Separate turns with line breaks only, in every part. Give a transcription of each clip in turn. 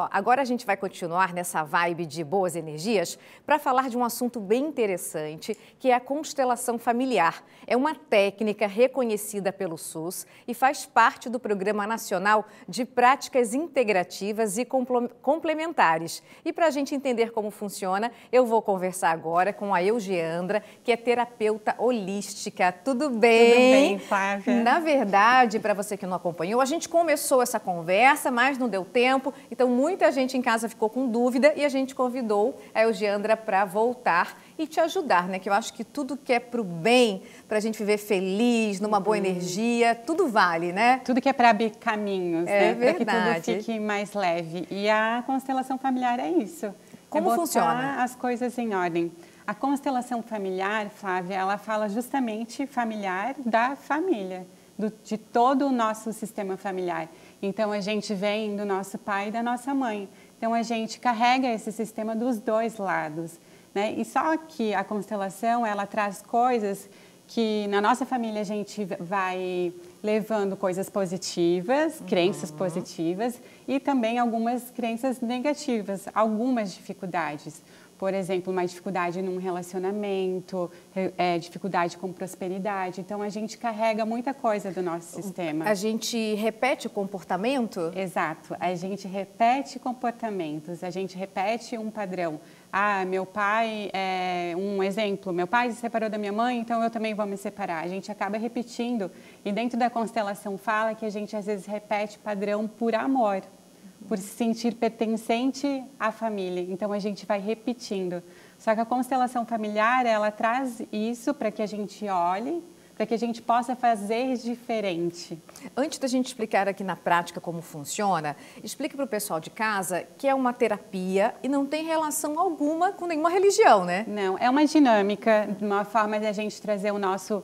Agora a gente vai continuar nessa vibe de boas energias para falar de um assunto bem interessante, que é a constelação familiar. É uma técnica reconhecida pelo SUS e faz parte do Programa Nacional de Práticas Integrativas e Complementares. E para a gente entender como funciona, eu vou conversar agora com a Eugeandra, que é terapeuta holística. Tudo bem?
Tudo bem, Flávia.
Na verdade, para você que não acompanhou, a gente começou essa conversa, mas não deu tempo, então muita gente em casa ficou com dúvida e a gente convidou a Eugeandra para voltar e te ajudar, né? Que eu acho que tudo que é pro bem, para a gente viver feliz, numa boa energia, tudo vale, né?
Tudo que é para abrir caminhos, né?
Verdade.
Para que tudo fique mais leve. E a constelação familiar é isso.
Como
botar
funciona?
As coisas em ordem. A constelação familiar, Flávia, ela fala justamente familiar da família, de todo o nosso sistema familiar. Então, a gente vem do nosso pai e da nossa mãe. Então, a gente carrega esse sistema dos dois lados, né? E só que a constelação, ela traz coisas que na nossa família a gente vai levando coisas positivas, crenças positivas e também algumas crenças negativas, algumas dificuldades. Por exemplo, uma dificuldade num relacionamento, dificuldade com prosperidade. Então, a gente carrega muita coisa do nosso sistema.
A gente repete o comportamento?
Exato. A gente repete comportamentos, a gente repete um padrão. Ah, meu pai, um exemplo, meu pai se separou da minha mãe, então eu também vou me separar. A gente acaba repetindo. E dentro da constelação fala que a gente às vezes repete padrão por amor, por se sentir pertencente à família. Então, a gente vai repetindo. Só que a constelação familiar, ela traz isso para que a gente olhe, para que a gente possa fazer diferente.
Antes da gente explicar aqui na prática como funciona, explique para o pessoal de casa que é uma terapia e não tem relação alguma com nenhuma religião, né?
Não, é uma dinâmica, uma forma de a gente trazer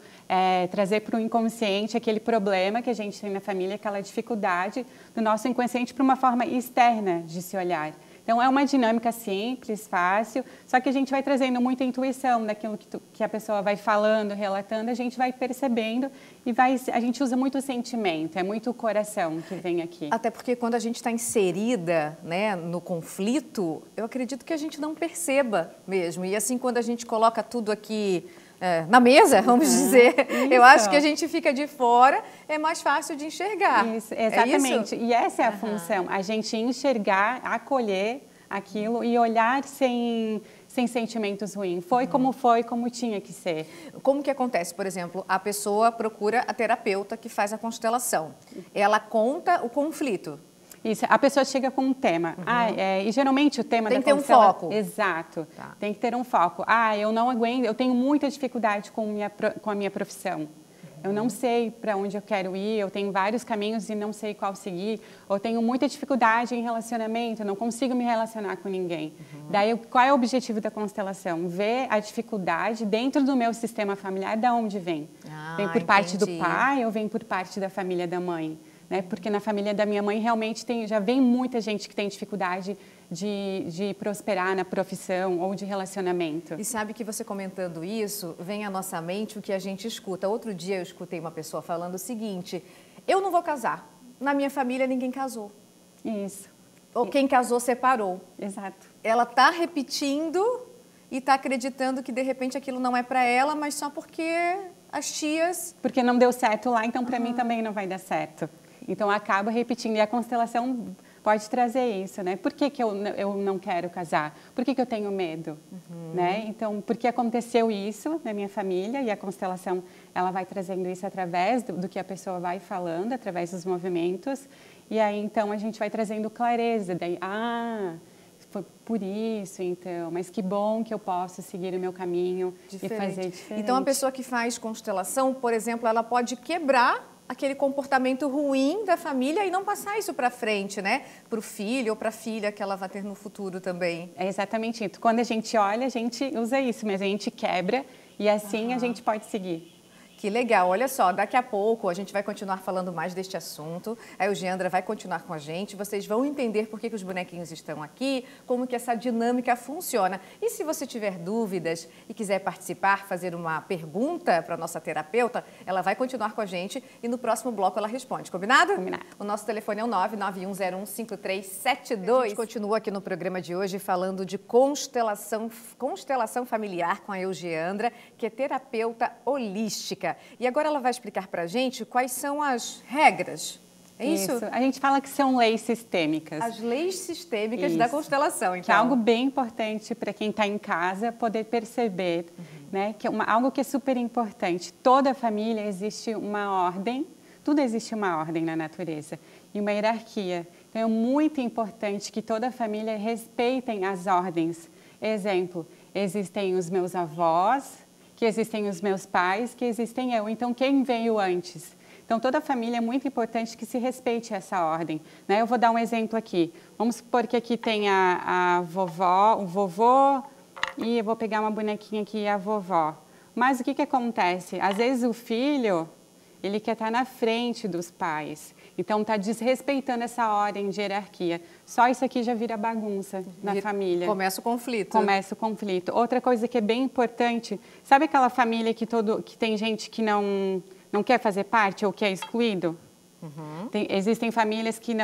trazer para o inconsciente aquele problema que a gente tem na família, aquela dificuldade do nosso inconsciente para uma forma externa de se olhar. Então, é uma dinâmica simples, fácil, só que a gente vai trazendo muita intuição daquilo que a pessoa vai falando, relatando, a gente vai percebendo e a gente usa muito o sentimento, é muito o coração que vem aqui.
Até porque quando a gente está inserida, né, no conflito, eu acredito que a gente não perceba mesmo. E assim, quando a gente coloca tudo aqui na mesa, vamos dizer, eu acho que a gente fica de fora, é mais fácil de enxergar.
Isso, exatamente.
É isso?
E essa é a função, a gente enxergar, acolher aquilo e olhar sem sentimentos ruins. Foi, como tinha que ser.
Como que acontece? Por exemplo, a pessoa procura a terapeuta que faz a constelação. Ela conta o conflito.
Isso, a pessoa chega com um tema. E geralmente o tema
tem
da
que ter um foco.
Exato.
Tá.
Tem que ter um foco. Eu não aguento, eu tenho muita dificuldade com a minha profissão. Eu não sei para onde eu quero ir, eu tenho vários caminhos e não sei qual seguir. Ou tenho muita dificuldade em relacionamento, eu não consigo me relacionar com ninguém. Daí, qual é o objetivo da constelação? Ver a dificuldade dentro do meu sistema familiar, de onde vem. Vem por parte do pai ou vem por parte da família da mãe? Né? Porque na família da minha mãe realmente já vem muita gente que tem dificuldade de prosperar na profissão ou de relacionamento.
E sabe que você comentando isso, vem à nossa mente o que a gente escuta. Outro dia eu escutei uma pessoa falando o seguinte: eu não vou casar, na minha família ninguém casou.
Isso.
Ou quem casou separou.
Exato.
Ela está repetindo e está acreditando que de repente aquilo não é para ela, mas só porque as tias...
Porque não deu certo lá, então para mim também não vai dar certo. Então, acaba repetindo. E a constelação pode trazer isso, né? Por que eu não quero casar? Por que eu tenho medo? Né? Então, porque aconteceu isso na minha família e a constelação, ela vai trazendo isso através do que a pessoa vai falando, através dos movimentos. E aí, então, a gente vai trazendo clareza. Daí, foi por isso, então. Mas que bom que eu posso seguir o meu caminho e fazer diferente.
Então, a pessoa que faz constelação, por exemplo, ela pode quebrar aquele comportamento ruim da família e não passar isso para frente, né? Para o filho ou para a filha que ela vai ter no futuro também.
É exatamente isso. Quando a gente olha, a gente usa isso, mas a gente quebra e assim a gente pode seguir.
Que legal, olha só, daqui a pouco a gente vai continuar falando mais deste assunto, a Eugendra vai continuar com a gente, vocês vão entender por que os bonequinhos estão aqui, como que essa dinâmica funciona. E se você tiver dúvidas e quiser participar, fazer uma pergunta para a nossa terapeuta, ela vai continuar com a gente e no próximo bloco ela responde, combinado?
Combinado.
O nosso telefone é o 991015372. A gente continua aqui no programa de hoje falando de constelação familiar com a Eugendra, que é terapeuta holística. E agora ela vai explicar para a gente quais são as regras. É isso?
A gente fala que são leis sistêmicas.
As leis sistêmicas da constelação, então.
Que é algo bem importante para quem está em casa poder perceber, né? Que é algo que é super importante. Toda família existe uma ordem, tudo existe uma ordem na natureza e uma hierarquia. Então é muito importante que toda família respeitem as ordens. Exemplo, existem os meus avós, que existem os meus pais, que existem eu. Então, quem veio antes? Então, toda a família é muito importante que se respeite essa ordem, né? Eu vou dar um exemplo aqui. Vamos supor que aqui tem a vovó, o vovô, e eu vou pegar uma bonequinha aqui, a vovó. Mas o que acontece? Às vezes o filho, ele quer estar na frente dos pais. Então, está desrespeitando essa ordem de hierarquia. Só isso aqui já vira bagunça na família.
Começa o conflito.
Começa o conflito. Outra coisa que é bem importante, sabe aquela família que tem gente que não quer fazer parte ou que é excluído? Existem famílias que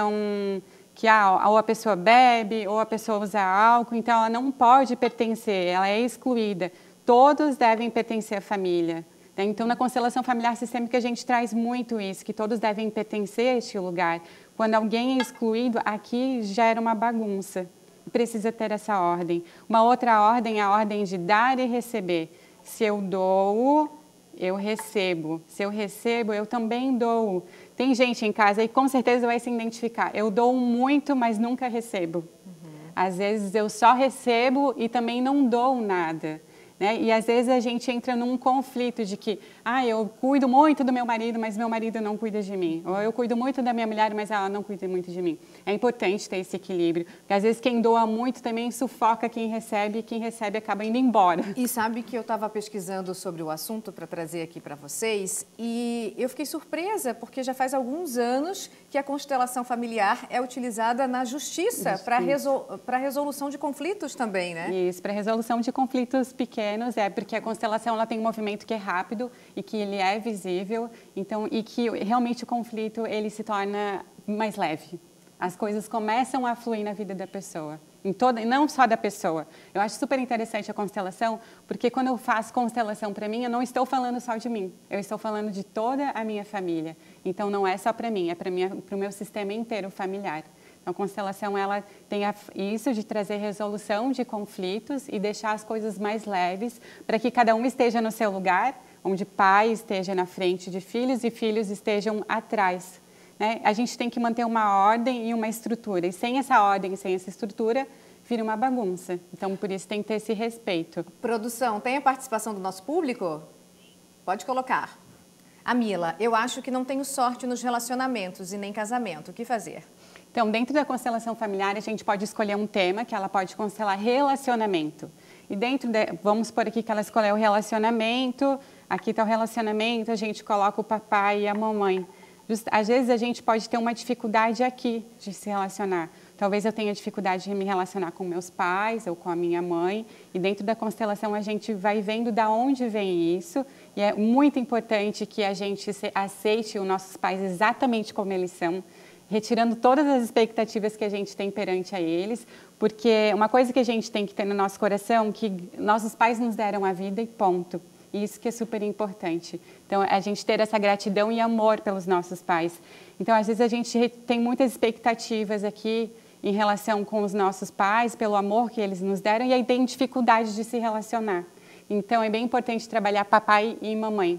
ou a pessoa bebe ou a pessoa usa álcool, então ela não pode pertencer, ela é excluída. Todos devem pertencer à família. Então, na constelação familiar sistêmica, a gente traz muito isso, que todos devem pertencer a este lugar. Quando alguém é excluído, aqui já era uma bagunça. Precisa ter essa ordem. Uma outra ordem é a ordem de dar e receber. Se eu dou, eu recebo. Se eu recebo, eu também dou. Tem gente em casa e com certeza vai se identificar. Eu dou muito, mas nunca recebo. Às vezes eu só recebo e também não dou nada. Né? E às vezes a gente entra num conflito de que eu cuido muito do meu marido, mas meu marido não cuida de mim. Ou eu cuido muito da minha mulher, mas ela não cuida muito de mim. É importante ter esse equilíbrio, porque às vezes quem doa muito também sufoca quem recebe e quem recebe acaba indo embora.
E sabe que eu estava pesquisando sobre o assunto para trazer aqui para vocês e eu fiquei surpresa, porque já faz alguns anos que a constelação familiar é utilizada na justiça para resolução de conflitos também, né?
Isso, para resolução de conflitos pequenos, porque a constelação ela tem um movimento que é rápido e que ele é visível, então, e que realmente o conflito ele se torna mais leve. As coisas começam a fluir na vida da pessoa, não só da pessoa. Eu acho super interessante a constelação, porque quando eu faço constelação para mim, eu não estou falando só de mim, eu estou falando de toda a minha família. Então, não é só para mim, é para o meu sistema inteiro familiar. Então, a constelação ela tem isso de trazer resolução de conflitos e deixar as coisas mais leves para que cada um esteja no seu lugar, onde pai esteja na frente de filhos e filhos estejam atrás. Né? A gente tem que manter uma ordem e uma estrutura. E sem essa ordem e sem essa estrutura, vira uma bagunça. Então, por isso tem que ter esse respeito.
Produção, tem a participação do nosso público? Pode colocar. A Mila, eu acho que não tenho sorte nos relacionamentos e nem casamento. O que fazer?
Então, dentro da constelação familiar, a gente pode escolher um tema que ela pode constelar relacionamento. E vamos por aqui que ela escolheu o relacionamento, aqui está o relacionamento, a gente coloca o papai e a mamãe. Às vezes a gente pode ter uma dificuldade aqui de se relacionar. Talvez eu tenha dificuldade de me relacionar com meus pais ou com a minha mãe. E dentro da constelação a gente vai vendo de onde vem isso. E é muito importante que a gente aceite os nossos pais exatamente como eles são, retirando todas as expectativas que a gente tem perante a eles, porque uma coisa que a gente tem que ter no nosso coração, que nossos pais nos deram a vida e ponto. Isso que é super importante. Então, a gente ter essa gratidão e amor pelos nossos pais. Então, às vezes a gente tem muitas expectativas aqui em relação com os nossos pais, pelo amor que eles nos deram, e aí tem dificuldade de se relacionar. Então, é bem importante trabalhar papai e mamãe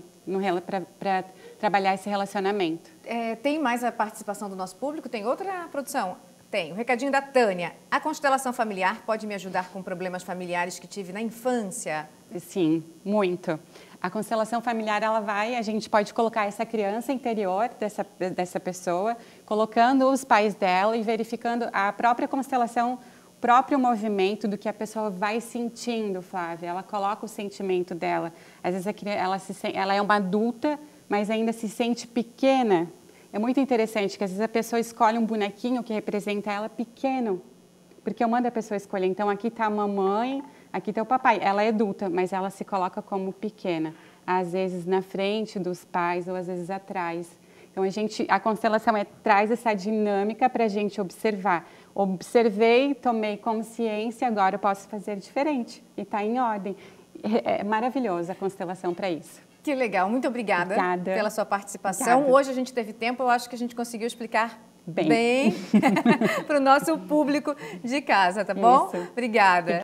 para trabalhar esse relacionamento.
Tem mais a participação do nosso público? Tem outra produção? Tem. O recadinho da Tânia. A constelação familiar pode me ajudar com problemas familiares que tive na infância?
Sim, muito. A constelação familiar, a gente pode colocar essa criança interior dessa pessoa, colocando os pais dela e verificando a própria constelação próprio movimento do que a pessoa vai sentindo, Flávia. Ela coloca o sentimento dela. Às vezes ela é uma adulta, mas ainda se sente pequena. É muito interessante que às vezes a pessoa escolhe um bonequinho que representa ela pequeno, porque eu mando a pessoa escolher. Então, aqui está a mamãe, aqui está o papai. Ela é adulta, mas ela se coloca como pequena. Às vezes na frente dos pais ou às vezes atrás. Então, a constelação traz essa dinâmica para a gente observar. Observei, tomei consciência, agora eu posso fazer diferente. E está em ordem. É maravilhosa a constelação para isso.
Que legal. Muito obrigada pela sua participação.
Obrigada.
Hoje a gente teve tempo, eu acho que a gente conseguiu explicar bem para o nosso público de casa, tá bom?
Isso.
Obrigada.